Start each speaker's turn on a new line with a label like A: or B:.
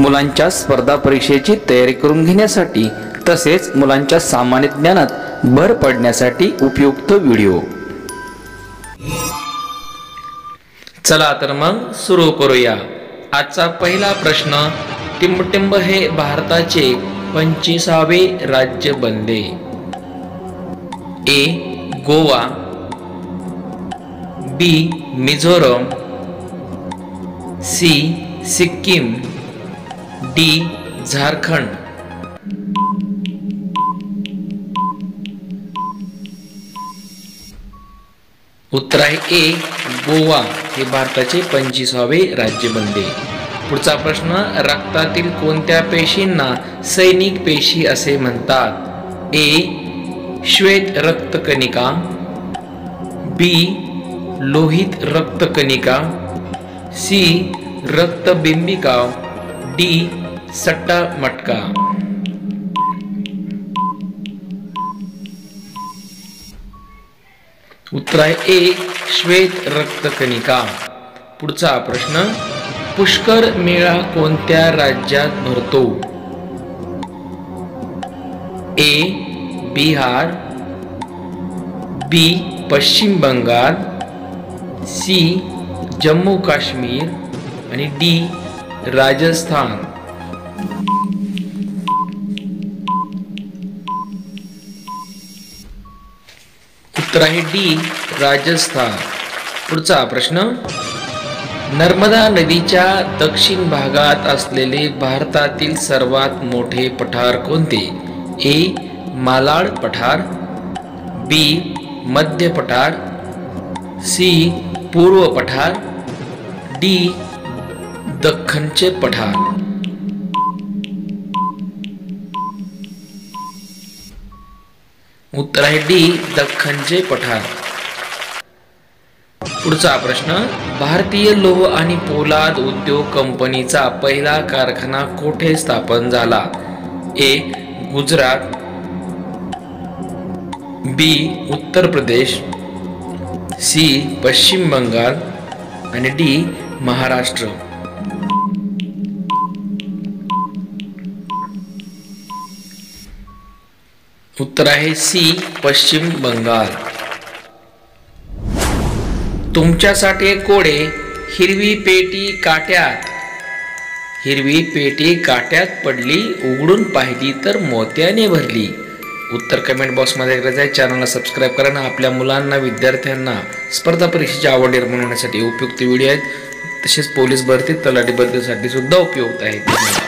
A: मुलांच्या स्पर्धा परीक्षेची तयारी करून घेण्यासाठी तसेच मुलांच्या सामान्य ज्ञानात भर पडण्यासाठी उपयुक्त व्हिडिओ। चला तर मग सुरू करूया। आजचा पहिला प्रश्न, टिंबटिंब हे भारताचे 25वे राज्य बनले? A Goa, B Mizoram, C Sikkim, D Jharkhand. उत्तर आहे ए गोवा हे भारताचे 25वे राज्य बनले। पुढचा प्रश्न, रक्तातील कोणत्या पेशींना सैनिक पेशी असे म्हणतात? ए श्वेत रक्तकणिका, बी लोहित रक्तकणिका, सी रक्तबिंबिका, डी सट्टा मटका। उत्तर आहे ए श्वेत रक्तकणिका। पुढचा प्रश्न, पुष्कर मेळा कोणत्या राज्यात भरतो? ए बिहार, बी पश्चिम बंगाल, सी जम्मू काश्मीर आणि डी राजस्थान। उत्तर आहे डी राजस्थान। पुढचा प्रश्न, नर्मदा नदीच्या दक्षिण भागात असलेले भारतातील सर्वात मोठे पठार कोणते? ए मालाड पठार, बी मध्य पठार, सी पूर्व पठार, डी दख्खनचे पठार। उत्तर आहे डी दख्खनचे पठार। पुढचा प्रश्न, भारतीय लोह आणि पोलाद उद्योग कंपनीचा पहिला कारखाना कोठे स्थापन झाला? ए गुजरात, बी उत्तर प्रदेश, सी पश्चिम बंगाल आणि डी महाराष्ट्र। उत्तर आहे सी पश्चिम बंगाल। तुमच्यासाठी कोडे, हिरवी पेटी काट्यात पडली, उघडून पाहिली तर मोत्याने भरली। उत्तर कमेंट बॉक्स मध्ये करायचं। चॅनलला सबस्क्राईब करा ना। आपल्या मुलांना विद्यार्थ्यांना स्पर्धा परीक्षेची आवड निर्माण होण्यासाठी उपयुक्त व्हिडिओ आहेत, तसेच पोलीस भरती तलाठी भरतीसाठी सुद्धा उपयुक्त आहेत।